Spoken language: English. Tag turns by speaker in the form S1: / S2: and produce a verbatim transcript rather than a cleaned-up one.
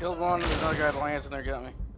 S1: Killed one, there's another guy lands in there, got me.